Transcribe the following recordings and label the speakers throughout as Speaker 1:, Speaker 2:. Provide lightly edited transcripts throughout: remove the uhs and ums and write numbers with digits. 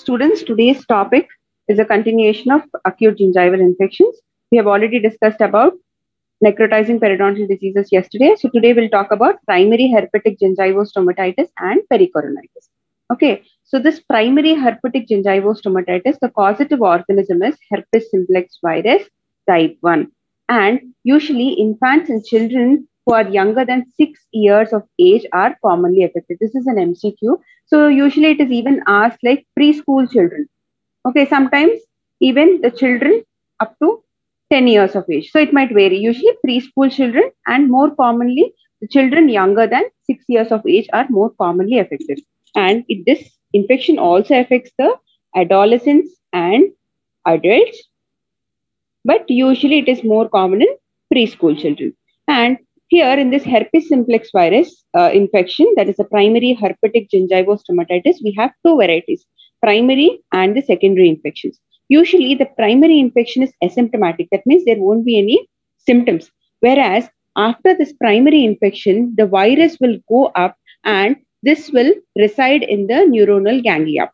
Speaker 1: students, today's topic is a continuation of acute gingival infections. We have already discussed about necrotizing periodontal diseases yesterday. So today we'll talk about primary herpetic gingivostomatitis and pericoronitis. Okay, so this primary herpetic gingivostomatitis, the causative organism is herpes simplex virus type 1. And usually infants and children who are younger than 6 years of age are commonly affected. This is an MCQ. So usually it is even asked like preschool children. Okay, sometimes even the children up to 10 years of age. So it might vary. Usually preschool children and more commonly the children younger than 6 years of age are more commonly affected. And this infection also affects the adolescents and adults, but usually it is more common in preschool children. And here in this herpes simplex virus infection, that is a primary herpetic gingivostomatitis, we have two varieties, primary and the secondary infections. Usually the primary infection is asymptomatic. That means there won't be any symptoms. Whereas after this primary infection, the virus will go up and this will reside in the neuronal ganglia.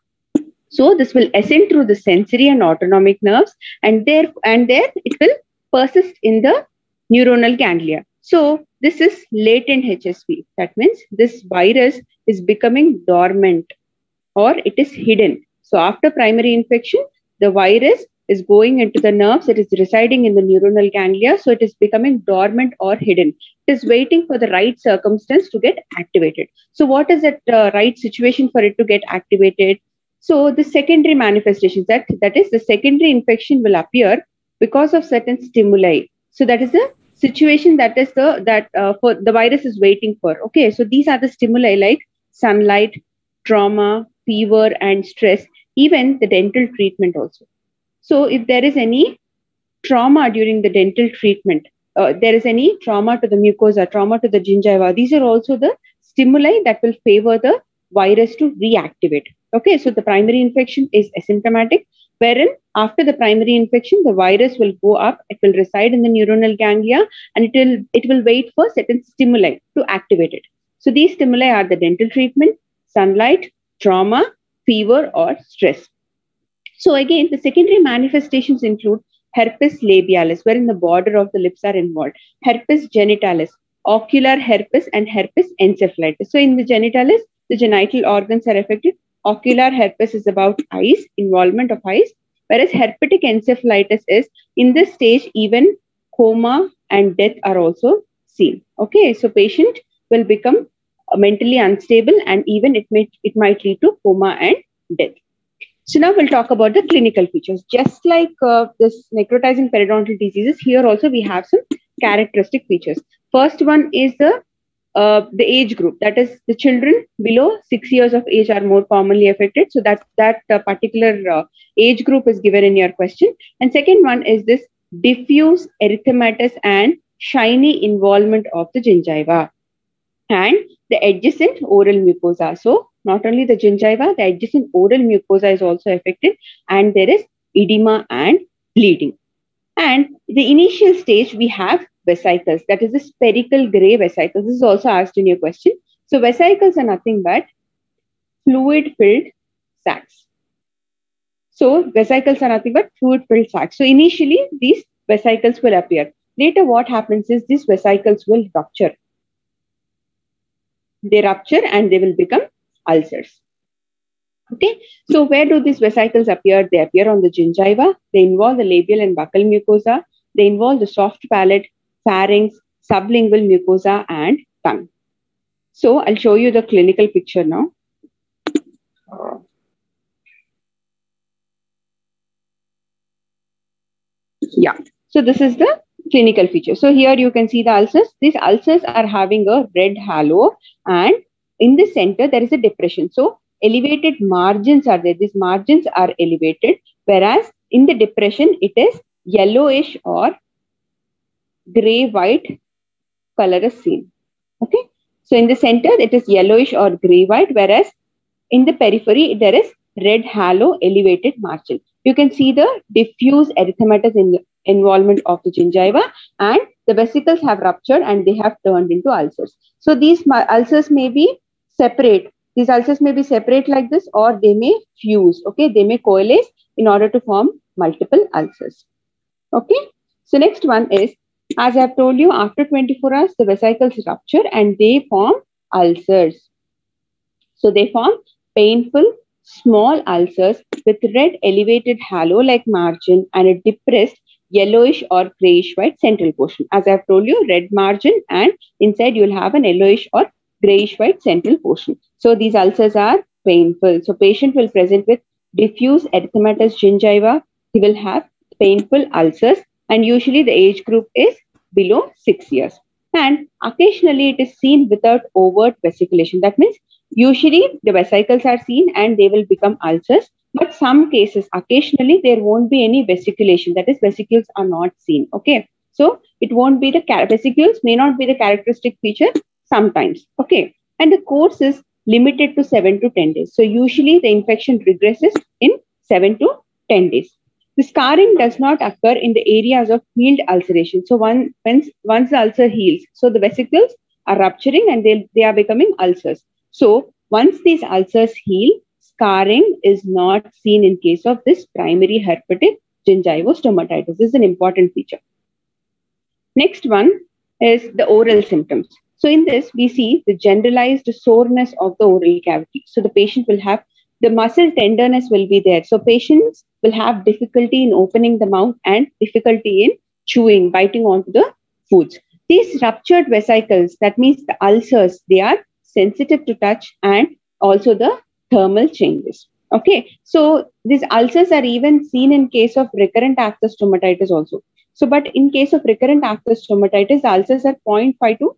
Speaker 1: So this will ascend through the sensory and autonomic nerves, and there it will persist in the neuronal ganglia. So this is latent HSV. That means this virus is becoming dormant or it is hidden. So after primary infection, the virus is going into the nerves. It is residing in the neuronal ganglia. So it is becoming dormant or hidden. It is waiting for the right circumstance to get activated. So what is that right situation for it to get activated? So the secondary manifestations, that is the secondary infection will appear because of certain stimuli. So that is the situation that is for the virus is waiting for. Okay, so these are the stimuli like sunlight, trauma, fever, and stress, even the dental treatment also. So if there is any trauma during the dental treatment, there is any trauma to the mucosa, trauma to the gingiva, these are also the stimuli that will favor the virus to reactivate. Okay, so the primary infection is asymptomatic, wherein after the primary infection, the virus will go up, it will reside in the neuronal ganglia, and it will wait for certain stimuli to activate it. So these stimuli are the dental treatment, sunlight, trauma, fever, or stress. So again, the secondary manifestations include herpes labialis, wherein the border of the lips are involved, herpes genitalis, ocular herpes, and herpes encephalitis. So in the genitalis, the genital organs are affected. Ocular herpes is about eyes, involvement of eyes, whereas herpetic encephalitis is in this stage, even coma and death are also seen. Okay, so patient will become mentally unstable and even it might lead to coma and death. So now we'll talk about the clinical features. Just like this necrotizing periodontal diseases, here also we have some characteristic features. First one is the age group, that is the children below 6 years of age are more commonly affected. So that particular age group is given in your question. And second one is this diffuse erythematous and shiny involvement of the gingiva and the adjacent oral mucosa. So not only the gingiva, the adjacent oral mucosa is also affected, and there is edema and bleeding. And the initial stage, we have vesicles, that is the spherical gray vesicles. This is also asked in your question. So vesicles are nothing but fluid-filled sacs. So vesicles are nothing but fluid-filled sacs. So initially, these vesicles will appear. Later, what happens is these vesicles will rupture. They rupture and they will become ulcers. Okay, so where do these vesicles appear? They appear on the gingiva. They involve the labial and buccal mucosa. They involve the soft palate, pharynx, sublingual mucosa, and tongue. So I'll show you the clinical picture now. Yeah, so this is the clinical feature. So here you can see the ulcers. These ulcers are having a red halo, and in the center there is a depression. So elevated margins are there. These margins are elevated, whereas in the depression it is yellowish or gray-white color is seen. Okay, so in the center it is yellowish or gray-white, whereas in the periphery there is red halo elevated margin. You can see the diffuse erythematous involvement of the gingiva, and the vesicles have ruptured and they have turned into ulcers. So these ulcers may be separate These ulcers may be separate like this, or they may fuse. Okay, they may coalesce in order to form multiple ulcers. Okay, so next one is, as I have told you, after 24 hours, the vesicles rupture and they form ulcers. So they form painful small ulcers with red elevated halo-like margin and a depressed yellowish or grayish-white central portion. As I have told you, red margin, and inside you will have an yellowish or grayish-white central portion. So these ulcers are painful. So patient will present with diffuse erythematous gingiva. He will have painful ulcers, and usually the age group is below 6 years. And occasionally it is seen without overt vesiculation. That means usually the vesicles are seen and they will become ulcers, but some cases, occasionally, there won't be any vesiculation. That is, vesicles are not seen. Okay. So it won't be the vesicles may not be the characteristic feature sometimes. Okay. And the course is limited to 7 to 10 days. So usually the infection regresses in 7 to 10 days. The scarring does not occur in the areas of healed ulceration. So once the ulcer heals, so the vesicles are rupturing and they are becoming ulcers. So once these ulcers heal, scarring is not seen in case of this primary herpetic gingivostomatitis. This is an important feature. Next one is the oral symptoms. So in this, we see the generalized soreness of the oral cavity. So the patient will have the muscle tenderness will be there. So patients will have difficulty in opening the mouth and difficulty in chewing, biting onto the foods. These ruptured vesicles, that means the ulcers, they are sensitive to touch and also the thermal changes. Okay, so these ulcers are even seen in case of recurrent aphthous stomatitis also. So, but in case of recurrent aphthous stomatitis, the ulcers are 0.5 to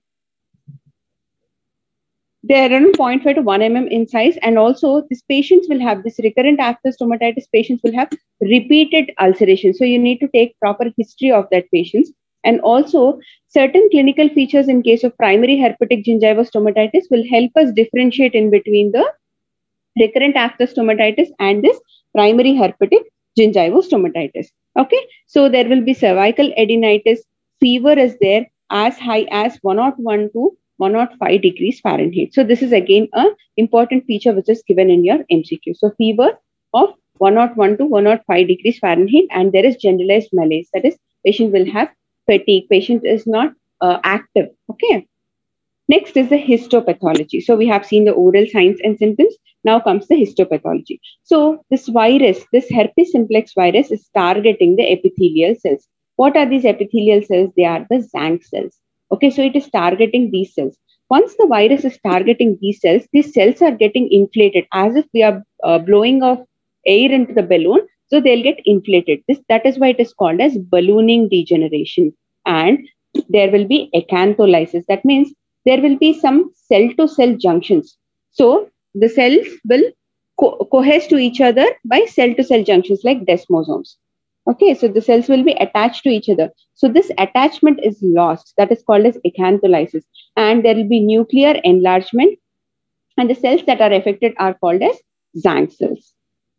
Speaker 1: they're around 0.5 to 1 mm in size, and also these patients will have this recurrent aphthous stomatitis. Patients will have repeated ulceration, so you need to take proper history of that patients. And also, certain clinical features in case of primary herpetic gingivostomatitis will help us differentiate in between the recurrent aphthous stomatitis and this primary herpetic gingivostomatitis. Okay, so there will be cervical adenitis, fever is there as high as 101 to 105 degrees Fahrenheit. So this is again an important feature which is given in your MCQ. So fever of 101 to 105 degrees Fahrenheit, and there is generalized malaise. That is, patient will have fatigue. Patient is not active. Okay. Next is the histopathology. So we have seen the oral signs and symptoms. Now comes the histopathology. So this virus, this herpes simplex virus is targeting the epithelial cells. What are these epithelial cells? They are the Zank cells. Okay, so it is targeting these cells. Once the virus is targeting these cells are getting inflated as if we are blowing off air into the balloon. So they'll get inflated. That is why it is called as ballooning degeneration. And there will be acantholysis. That means there will be some cell-to-cell junctions. So the cells will cohere to each other by cell-to-cell junctions like desmosomes. Okay, so the cells will be attached to each other. So this attachment is lost. That is called as acantholysis. And there will be nuclear enlargement. And the cells that are affected are called as Zank cells.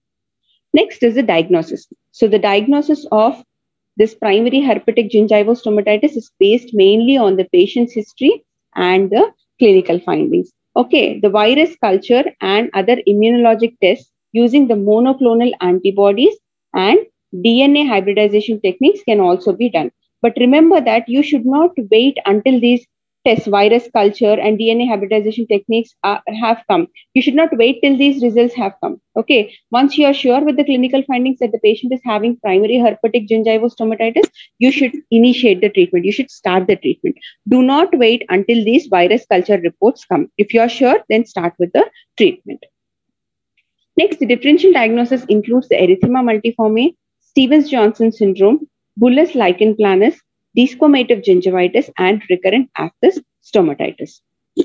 Speaker 1: Next is the diagnosis. So the diagnosis of this primary herpetic gingivostomatitis is based mainly on the patient's history and the clinical findings. Okay, the virus culture and other immunologic tests using the monoclonal antibodies and DNA hybridization techniques can also be done. But remember that you should not wait until these tests, virus culture and DNA hybridization techniques have come. You should not wait till these results have come. Okay, once you are sure with the clinical findings that the patient is having primary herpetic gingivostomatitis, you should initiate the treatment. You should start the treatment. Do not wait until these virus culture reports come. If you are sure, then start with the treatment. Next, the differential diagnosis includes the erythema multiforme, Stevens-Johnson syndrome, bullous lichen planus, desquamative gingivitis, and recurrent aphthous stomatitis.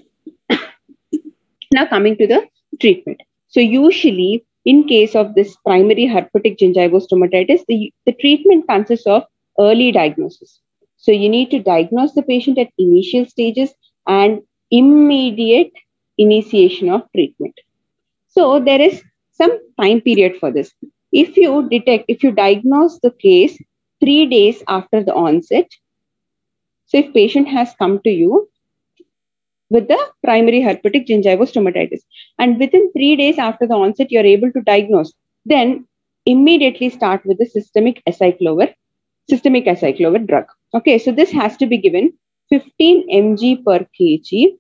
Speaker 1: Now coming to the treatment. So usually in case of this primary herpetic gingivostomatitis, the treatment consists of early diagnosis. So you need to diagnose the patient at initial stages and immediate initiation of treatment. So there is some time period for this. If you diagnose the case 3 days after the onset, so if patient has come to you with the primary herpetic gingivostomatitis. And within 3 days after the onset, you're able to diagnose. Then immediately start with the systemic acyclovir drug. Okay, so this has to be given 15 mg per kg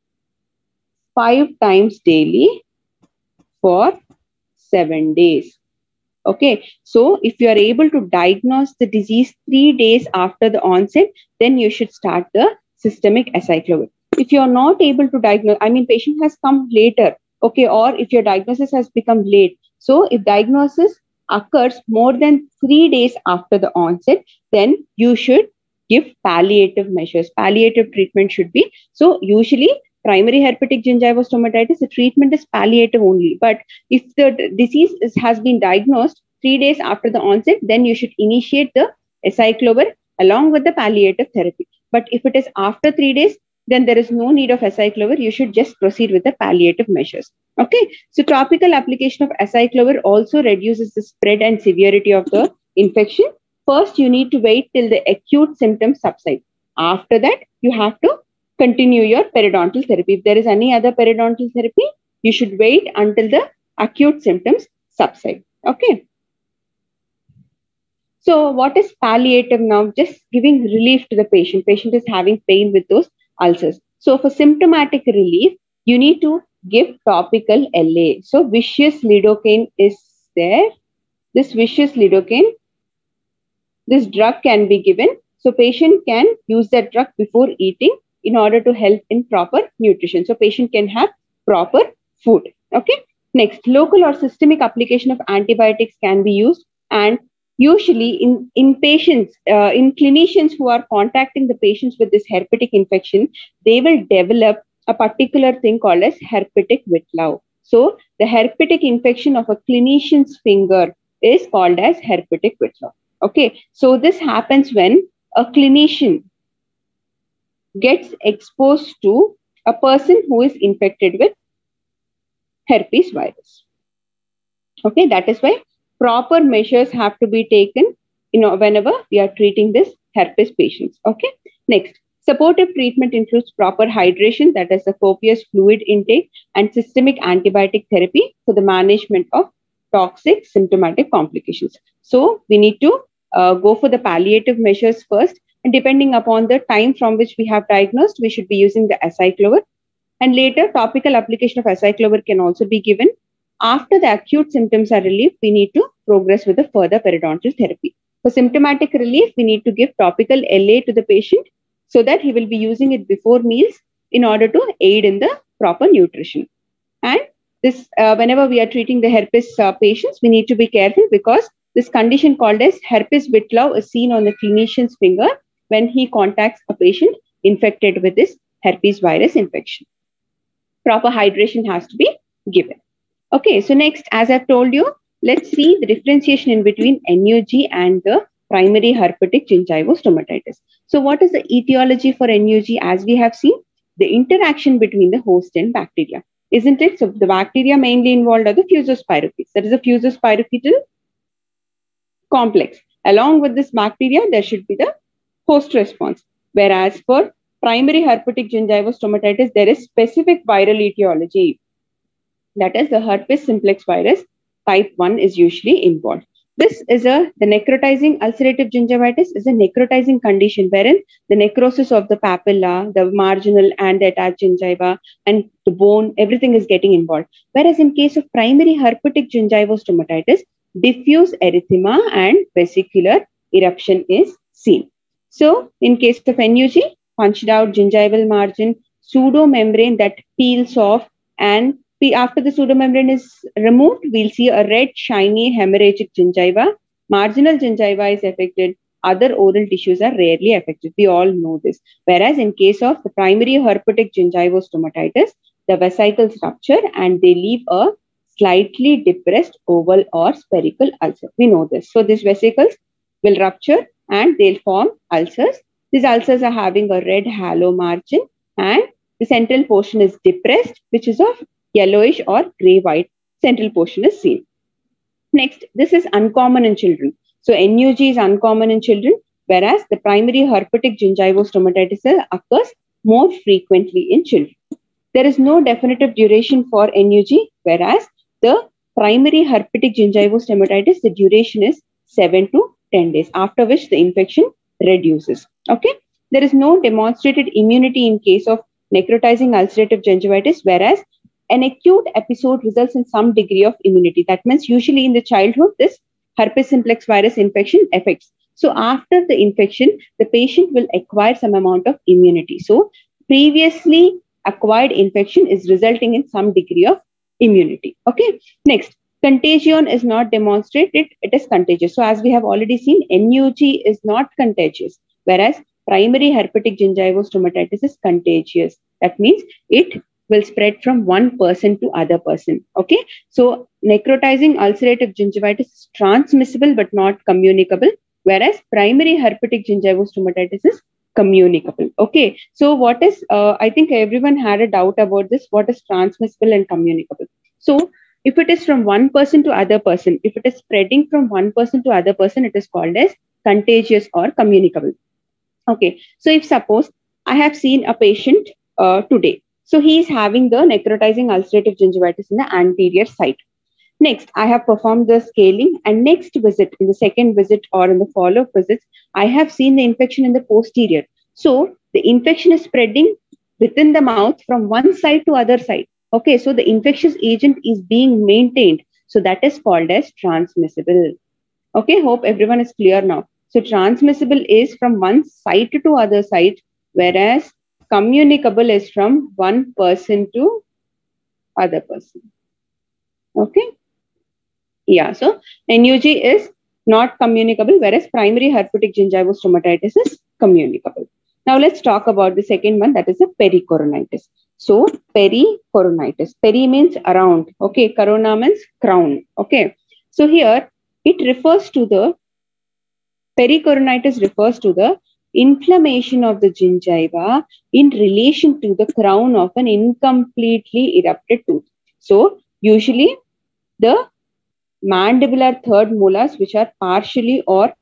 Speaker 1: 5 times daily for 7 days. Okay, so if you are able to diagnose the disease 3 days after the onset, then you should start the systemic acyclovir. If you are not able to diagnose, I mean, patient has come later, okay, or if your diagnosis has become late. So if diagnosis occurs more than 3 days after the onset, then you should give palliative measures. Palliative treatment should be, so usually primary herpetic gingivostomatitis, the treatment is palliative only. But if the disease has been diagnosed 3 days after the onset, then you should initiate the acyclovir along with the palliative therapy. But if it is after 3 days, then there is no need of acyclovir. You should just proceed with the palliative measures. Okay, so topical application of acyclovir also reduces the spread and severity of the infection. First, you need to wait till the acute symptoms subside. After that, you have to continue your periodontal therapy. If there is any other periodontal therapy, you should wait until the acute symptoms subside. Okay. So what is palliative now? Just giving relief to the patient. Patient is having pain with those ulcers. So for symptomatic relief, you need to give topical LA. So viscous lidocaine is there. This viscous lidocaine, this drug can be given. So patient can use that drug before eating in order to help in proper nutrition. So patient can have proper food. Okay. Next, local or systemic application of antibiotics can be used. And usually in patients, in clinicians who are contacting the patients with this herpetic infection, they will develop a particular thing called as herpetic Whitlow. So the herpetic infection of a clinician's finger is called as herpetic Whitlow. Okay. So this happens when a clinician gets exposed to a person who is infected with herpes virus. Okay, that is why proper measures have to be taken, whenever we are treating this herpes patients. Okay, next, supportive treatment includes proper hydration, that is the copious fluid intake, and systemic antibiotic therapy for the management of toxic symptomatic complications. So we need to go for the palliative measures first. And depending upon the time from which we have diagnosed, we should be using the acyclovir. And later, topical application of acyclovir can also be given. After the acute symptoms are relieved, we need to progress with the further periodontal therapy. For symptomatic relief, we need to give topical LA to the patient so that he will be using it before meals in order to aid in the proper nutrition. And this, whenever we are treating the herpes patients, we need to be careful because this condition called as herpes Whitlow is seen on the clinician's finger when he contacts a patient infected with this herpes virus infection. Proper hydration has to be given. Okay, so next, as I've told you, let's see the differentiation in between NUG and the primary herpetic gingivostomatitis. So what is the etiology for NUG? As we have seen, the interaction between the host and bacteria, isn't it? So the bacteria mainly involved are the fusospirochetes. That is a fusospirochetal complex. Along with this bacteria, there should be the host response. Whereas for primary herpetic gingivostomatitis, there is specific viral etiology. That is the herpes simplex virus type 1 is usually involved. This is the necrotizing ulcerative gingivitis is a necrotizing condition wherein the necrosis of the papilla, the marginal and the attached gingiva and the bone, everything is getting involved. Whereas in case of primary herpetic gingivostomatitis, diffuse erythema and vesicular eruption is seen. So in case of NUG, punched out gingival margin, pseudomembrane that peels off, and after the pseudomembrane is removed, we'll see a red, shiny, hemorrhagic gingiva. Marginal gingiva is affected. Other oral tissues are rarely affected. We all know this. Whereas in case of the primary herpetic gingivostomatitis, the vesicles rupture and they leave a slightly depressed oval or spherical ulcer. We know this. So these vesicles will rupture and they'll form ulcers. These ulcers are having a red halo margin and the central portion is depressed, which is of yellowish or gray-white central portion is seen. Next, this is uncommon in children. So NUG is uncommon in children, whereas the primary herpetic gingivostomatitis occurs more frequently in children. There is no definitive duration for NUG, whereas the primary herpetic gingival stomatitis, the duration is 7 to 10 days, after which the infection reduces. Okay. There is no demonstrated immunity in case of necrotizing ulcerative gingivitis, whereas an acute episode results in some degree of immunity. That means usually in the childhood, this herpes simplex virus infection affects. So after the infection, the patient will acquire some amount of immunity. So previously acquired infection is resulting in some degree of immunity. Okay. Next, contagion is not demonstrated, it is contagious. So as we have already seen, NUG is not contagious, whereas primary herpetic gingivostomatitis is contagious. That means it will spread from one person to other person. Okay. So necrotizing ulcerative gingivitis is transmissible but not communicable, whereas primary herpetic gingivostomatitis is communicable. Okay. So what is, I think everyone had a doubt about this. What is transmissible and communicable? So if it is from one person to other person, if it is spreading from one person to other person, it is called as contagious or communicable. Okay. So if suppose I have seen a patient today, so he is having the necrotizing ulcerative gingivitis in the anterior side. Next, I have performed the scaling, and next visit, in the second visit or in the follow-up visits, I have seen the infection in the posterior. So the infection is spreading within the mouth from one side to other side. Okay, so the infectious agent is being maintained. So that is called as transmissible. Okay, hope everyone is clear now. So transmissible is from one side to other side, whereas communicable is from one person to other person. Okay. Yeah, so NUG is not communicable, whereas primary herpetic gingivostomatitis is communicable. Now let's talk about the second one, that is the pericoronitis. So pericoronitis, peri means around, okay, corona means crown, okay. So here it refers to the, pericoronitis refers to the inflammation of the gingiva in relation to the crown of an incompletely erupted tooth. So usually the mandibular third molars which are partially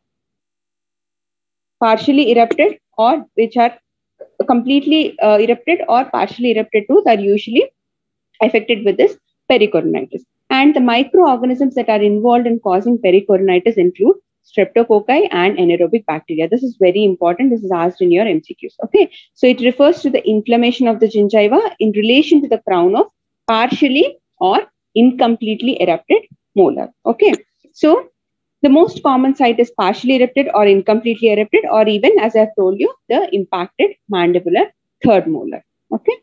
Speaker 1: erupted or which are completely erupted or partially erupted tooth are usually affected with this pericoronitis. And the microorganisms that are involved in causing pericoronitis include streptococci and anaerobic bacteria. This is very important. This is asked in your MCQs. Okay. So it refers to the inflammation of the gingiva in relation to the crown of partially or incompletely erupted molar. Okay. So the most common site is partially erupted or incompletely erupted, or even, as I've told you, the impacted mandibular third molar. Okay.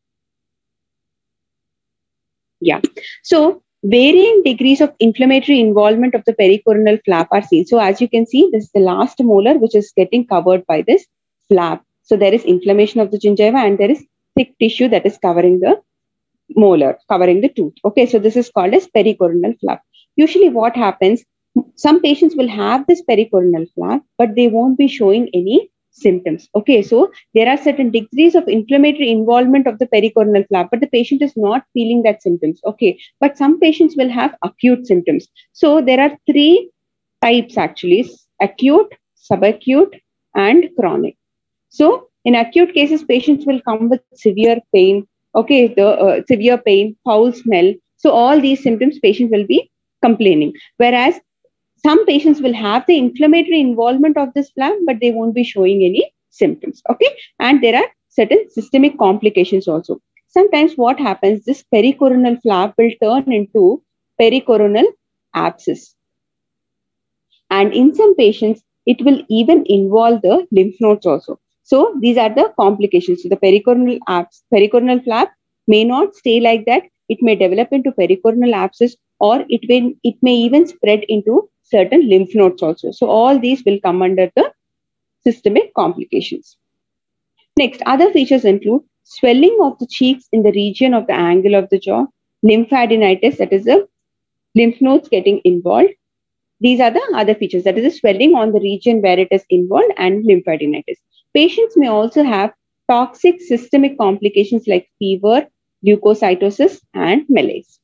Speaker 1: Yeah. So varying degrees of inflammatory involvement of the pericoronal flap are seen. So as you can see, this is the last molar which is getting covered by this flap. So there is inflammation of the gingiva and there is thick tissue that is covering the molar, covering the tooth. Okay, so this is called as pericoronal flap. Usually what happens, some patients will have this pericoronal flap, but they won't be showing any symptoms. Okay, so there are certain degrees of inflammatory involvement of the pericoronal flap, but the patient is not feeling that symptoms. Okay, but some patients will have acute symptoms. So there are three types actually: acute, subacute, and chronic. So in acute cases, patients will come with severe pain. Okay, the severe pain, foul smell. So all these symptoms patient will be complaining. Whereas some patients will have the inflammatory involvement of this flap, but they won't be showing any symptoms. Okay, and there are certain systemic complications also. Sometimes what happens, this pericoronal flap will turn into pericoronal abscess. And in some patients, it will even involve the lymph nodes also. So these are the complications. So the pericoronal flap may not stay like that. It may develop into pericoronal abscess, or it may even spread into certain lymph nodes also. So all these will come under the systemic complications. Next, other features include swelling of the cheeks in the region of the angle of the jaw, lymphadenitis, that is the lymph nodes getting involved. These are the other features, that is the swelling on the region where it is involved, and lymphadenitis. Patients may also have toxic systemic complications like fever, leukocytosis, and malaise.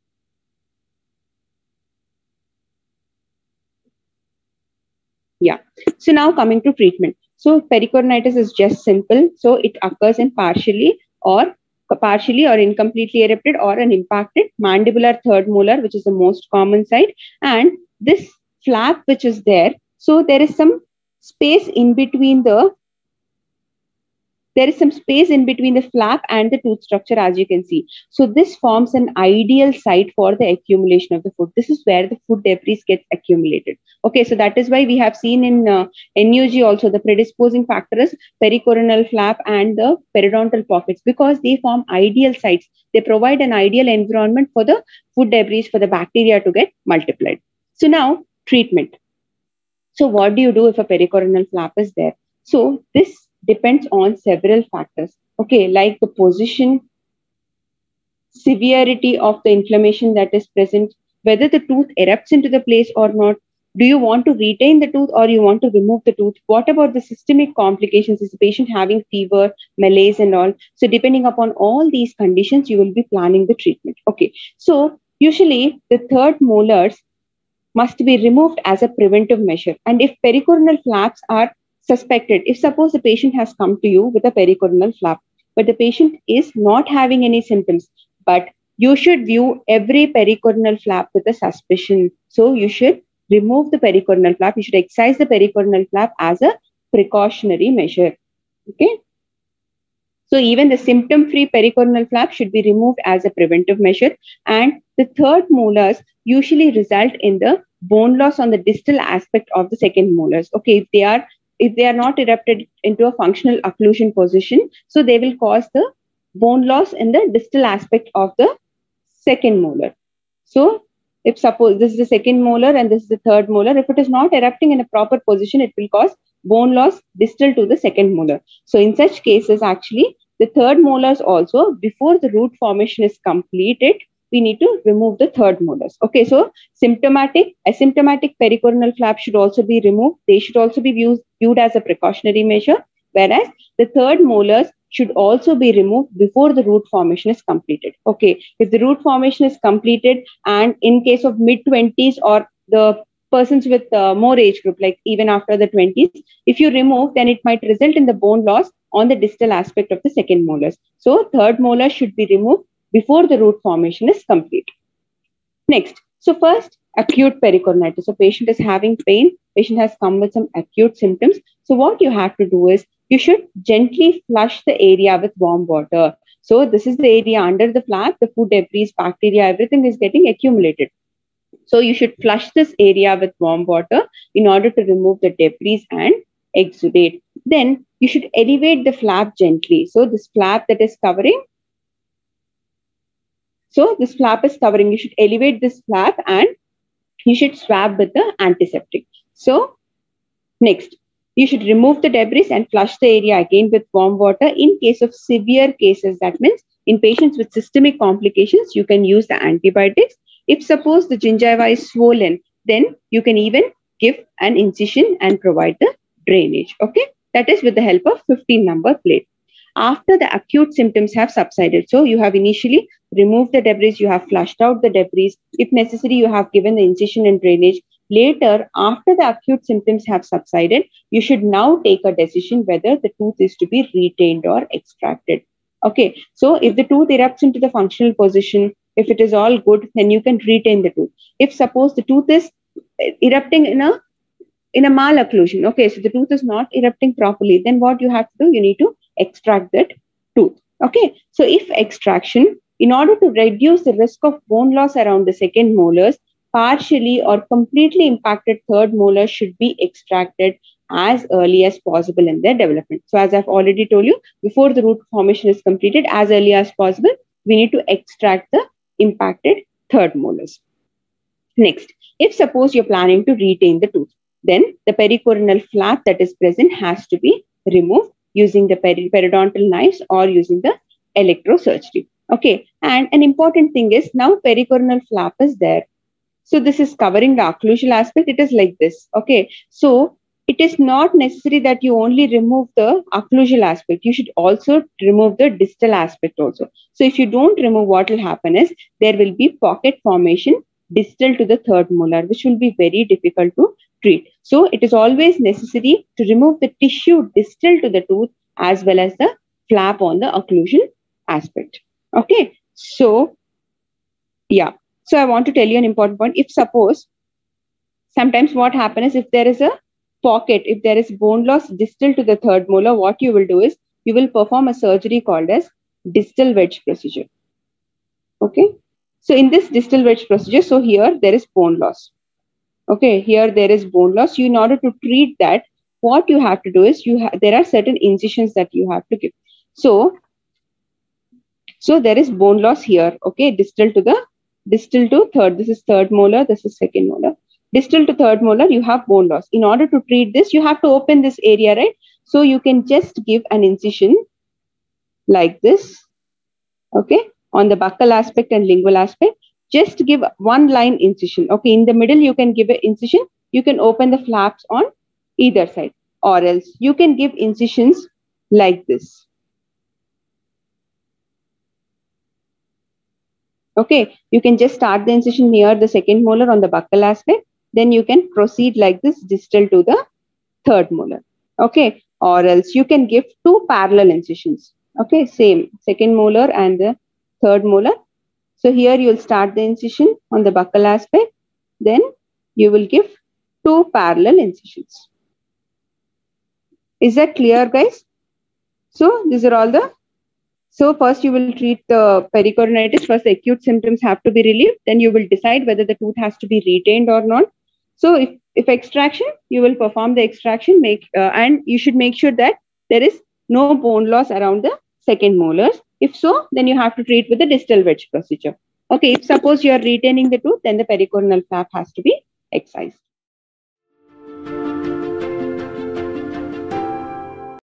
Speaker 1: Yeah. So now coming to treatment. So pericoronitis is just simple. So it occurs in partially or partially or incompletely erupted or an impacted mandibular third molar, which is the most common site, and this flap which is there. So there is some space in between the flap and the tooth structure, as you can see. So this forms an ideal site for the accumulation of the food. This is where the food debris gets accumulated. Okay, so that is why we have seen in NUG also the predisposing factor is pericoronal flap and the periodontal pockets, because they form ideal sites. They provide an ideal environment for the food debris, for the bacteria to get multiplied. So now treatment. So what do you do if a pericoronal flap is there? So this depends on several factors, okay, like the position, severity of the inflammation that is present, whether the tooth erupts into the place or not. Do you want to retain the tooth or you want to remove the tooth? What about the systemic complications? Is the patient having fever, malaise and all? So depending upon all these conditions, you will be planning the treatment. Okay, so usually the third molars must be removed as a preventive measure. And if pericoronal flaps are suspected, if suppose the patient has come to you with a pericoronal flap, but the patient is not having any symptoms, but you should view every pericoronal flap with a suspicion. So you should remove the pericoronal flap. You should excise the pericoronal flap as a precautionary measure. Okay. So even the symptom-free pericoronal flap should be removed as a preventive measure. And the third molars usually result in the bone loss on the distal aspect of the second molars. Okay, if they are not erupted into a functional occlusion position, so they will cause the bone loss in the distal aspect of the second molar. So if suppose this is the second molar and this is the third molar, if it is not erupting in a proper position, it will cause bone loss distal to the second molar. So in such cases, actually, the third molars also, before the root formation is completed, we need to remove the third molars. Okay, so symptomatic, asymptomatic pericoronal flap should also be removed. They should also be viewed as a precautionary measure, whereas the third molars should also be removed before the root formation is completed. Okay, if the root formation is completed and in case of mid-20s or the persons with more age group, like even after the 20s, if you remove, then it might result in the bone loss on the distal aspect of the second molars. So third molar should be removed before the root formation is complete. Next, so first, acute pericoronitis. So patient is having pain, patient has come with some acute symptoms. So what you have to do is, you should gently flush the area with warm water. So this is the area under the flap, the food debris, bacteria, everything is getting accumulated. So you should flush this area with warm water in order to remove the debris and exudate. Then you should elevate the flap gently. So this flap that is covering, you should elevate this flap and you should swab with the antiseptic. So next, you should remove the debris and flush the area again with warm water. In case of severe cases, that means in patients with systemic complications, you can use the antibiotics. If suppose the gingiva is swollen, then you can even give an incision and provide the drainage. Okay, that is with the help of 15 number plate. After the acute symptoms have subsided, so you have initially removed the debris, you have flushed out the debris. If necessary, you have given the incision and drainage. Later, after the acute symptoms have subsided, you should now take a decision whether the tooth is to be retained or extracted. Okay, so if the tooth erupts into the functional position, if it is all good, then you can retain the tooth. If suppose the tooth is erupting in a malocclusion, okay, so the tooth is not erupting properly, then what you have to do, you need to extract that tooth. Okay, so if extraction, in order to reduce the risk of bone loss around the second molars, partially or completely impacted third molar should be extracted as early as possible in their development. So as I've already told you, before the root formation is completed, as early as possible, we need to extract the impacted third molars. Next, if suppose you're planning to retain the tooth, then the pericoronal flap that is present has to be removed using the periodontal knives or using the electrosurgery. Okay, and an important thing is, now pericoronal flap is there. So this is covering the occlusal aspect. It is like this. Okay, so it is not necessary that you only remove the occlusal aspect. You should also remove the distal aspect also. So if you don't remove, what will happen is there will be pocket formation distal to the third molar, which will be very difficult to treat. So it is always necessary to remove the tissue distal to the tooth as well as the flap on the occlusion aspect. Okay, so yeah, so I want to tell you an important point. If suppose sometimes what happens is if there is a pocket, if there is bone loss distal to the third molar, what you will do is you will perform a surgery called as distal wedge procedure. Okay, so in this distal wedge procedure, so here there is bone loss. Okay, here there is bone loss. You, in order to treat that, what you have to do is there are certain incisions that you have to give. So there is bone loss here. Okay, distal to third. This is third molar. This is second molar. Distal to third molar, you have bone loss. In order to treat this, you have to open this area, right? So you can just give an incision like this. Okay, on the buccal aspect and lingual aspect, just give one line incision. Okay, in the middle you can give an incision. You can open the flaps on either side, or else you can give incisions like this. Okay, you can just start the incision near the second molar on the buccal aspect. Then you can proceed like this distal to the third molar. Okay, or else you can give two parallel incisions. Okay, same second molar and the third molar. So here you will start the incision on the buccal aspect. Then you will give two parallel incisions. Is that clear, guys? So these are all the. So first you will treat the pericoronitis. First the acute symptoms have to be relieved. Then you will decide whether the tooth has to be retained or not. So if extraction, you will perform the extraction, and you should make sure that there is no bone loss around the second molars. If so, then you have to treat with the distal wedge procedure. Okay, if suppose you are retaining the tooth, then the pericorneal flap has to be excised.